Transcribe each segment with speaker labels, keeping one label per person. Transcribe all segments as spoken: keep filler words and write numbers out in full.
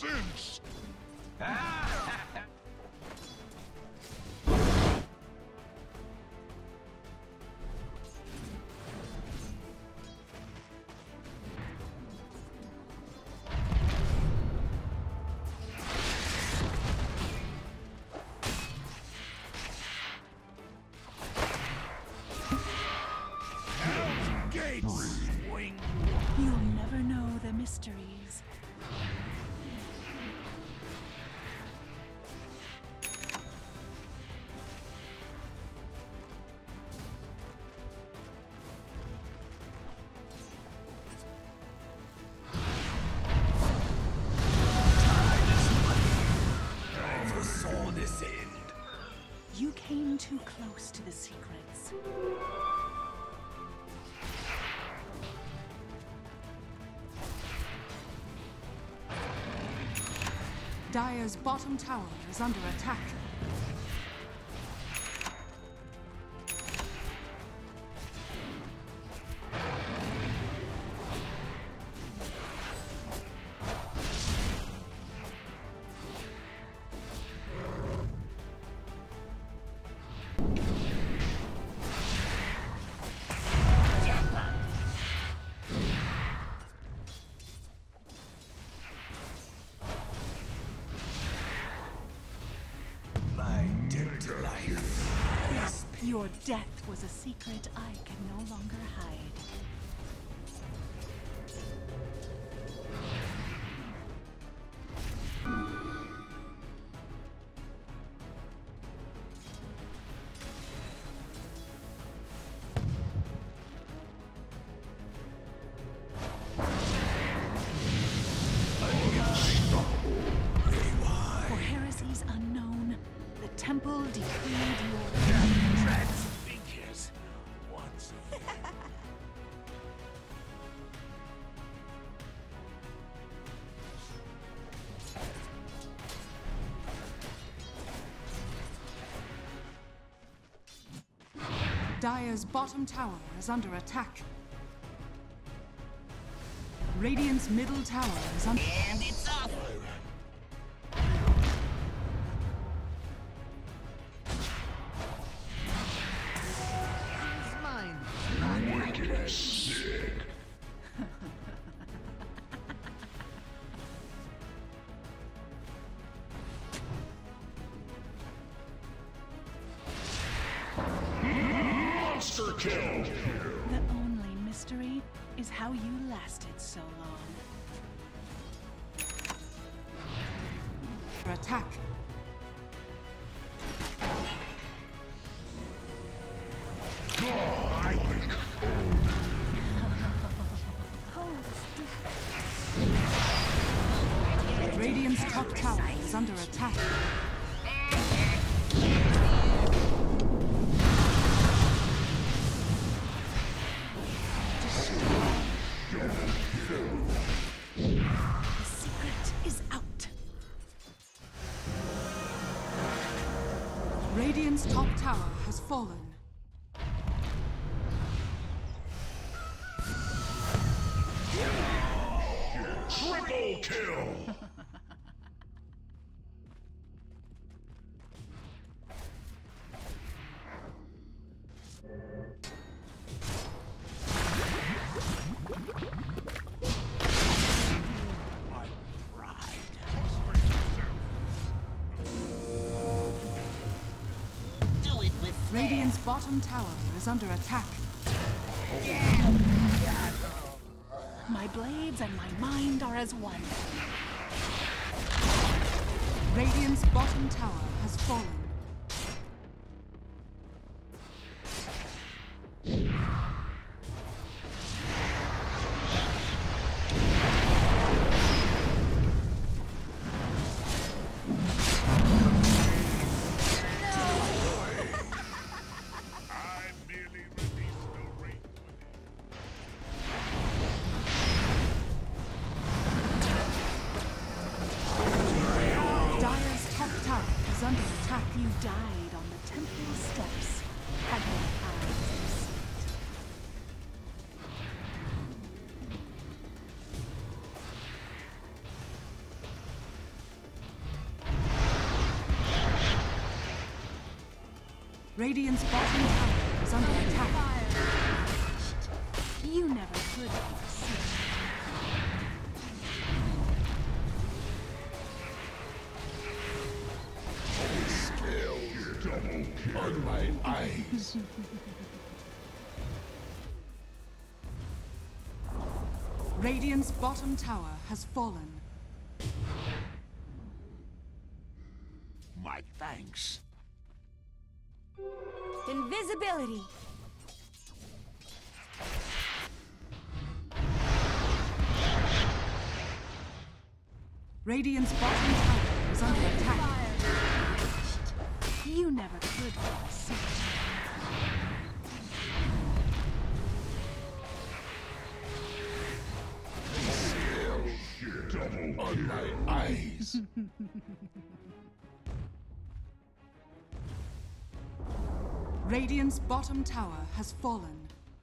Speaker 1: sense!
Speaker 2: You'll never know the mysteries.
Speaker 3: Never saw this end.
Speaker 2: You came too close to the secrets.
Speaker 4: Dire's bottom tower is under attack.
Speaker 2: Your death was a secret I can no longer hide. For heresies unknown, the temple decreed your
Speaker 3: Transfigures once again.
Speaker 4: Dire's bottom tower is under attack. Radiant's middle tower is under...
Speaker 3: And it's up!
Speaker 1: Wicked as sick. Monster kill!
Speaker 2: The only mystery is how you lasted so long.
Speaker 4: under attack. Radiant's top tower is under attack.
Speaker 2: The secret is out.
Speaker 4: Radiant's top tower has fallen.
Speaker 1: Triple kill!
Speaker 4: Radiant's bottom tower is under attack.
Speaker 2: My blades and my mind are as one.
Speaker 4: Radiant's bottom tower has fallen. Under attack.
Speaker 2: You died on the temple steps. Had your eyes deceived.
Speaker 4: Radiant's bottom tower is under attack.
Speaker 2: You never could succeed.
Speaker 1: Scales double kill on my eyes.
Speaker 4: Radiant's bottom tower has fallen.
Speaker 3: My thanks.
Speaker 2: Invisibility.
Speaker 4: Radiant's bottom tower is under attack.
Speaker 2: You never could succeed.
Speaker 1: Scales double on my eyes.
Speaker 4: Radiant's bottom tower has fallen.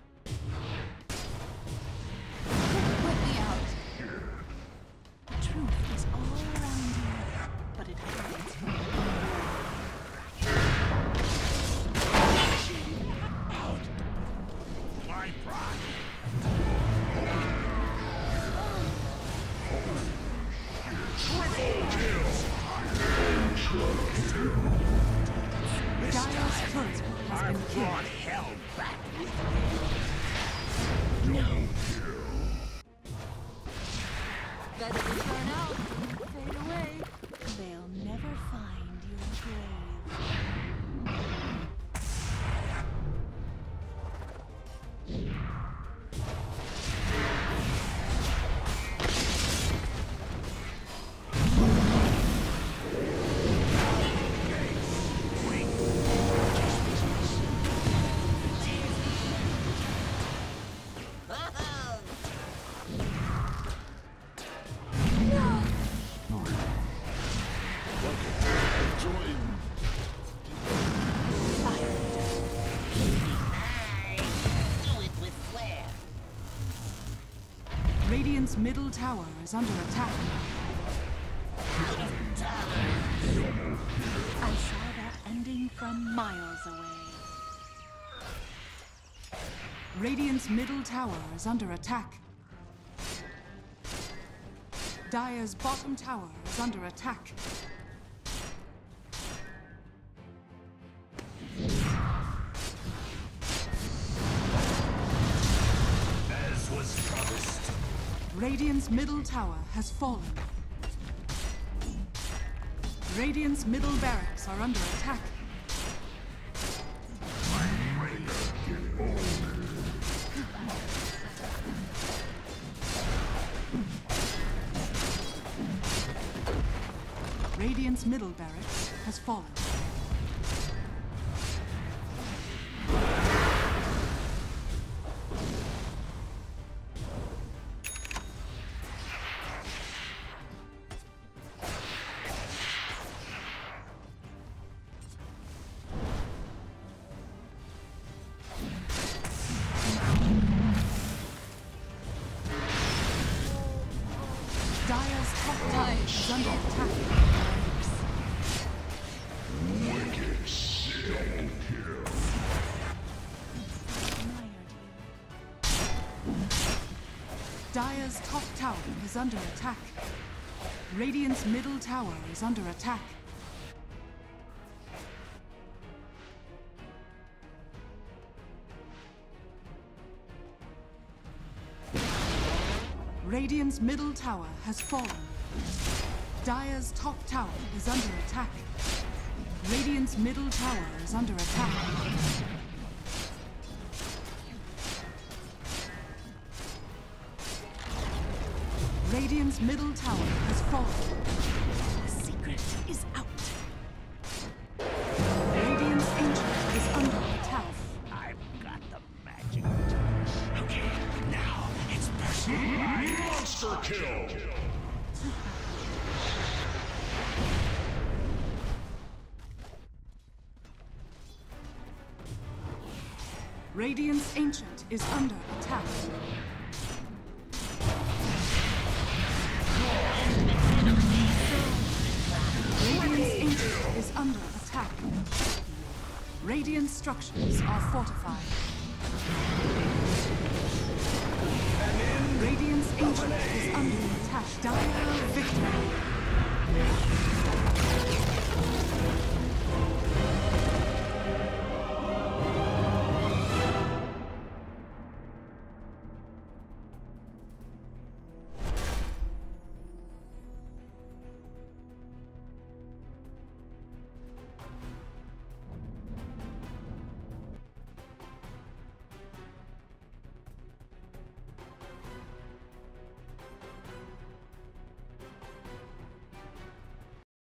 Speaker 2: Put me out. The truth is all around you, but it hides.
Speaker 3: Out. My pride.
Speaker 1: Triple kill.
Speaker 4: Dire's turret has
Speaker 3: I
Speaker 4: been
Speaker 3: brought
Speaker 4: killed.
Speaker 3: hell back with
Speaker 1: Double kill.
Speaker 2: Better to burn out than fade away. They'll never find your grave.
Speaker 4: Radiant's middle tower is under attack.
Speaker 2: I saw that ending from miles away.
Speaker 4: Radiant's middle tower is under attack. Dire's bottom tower is under attack.
Speaker 3: as was promised.
Speaker 4: Radiant's middle tower has fallen. Radiant's middle barracks are under attack. Radiant's middle barracks has fallen. Dire's top tower is under attack.
Speaker 1: Wicked double kill.
Speaker 2: Admired you.
Speaker 4: Dire's top tower is under attack. Radiant's middle tower is under attack. Radiant's middle tower has fallen. Dire's top tower is under attack. Radiant's middle tower is under attack. Radiant's middle tower has fallen.
Speaker 2: The secret is out.
Speaker 4: Radiant's ancient is under attack.
Speaker 3: I've got the magic touch. Okay, now it's personal.
Speaker 1: Monster kill.
Speaker 4: Radiant's ancient is under attack. Radiant's ancient is under attack. Radiant structures are fortified. Radiant's ancient is under attack. Dire victory.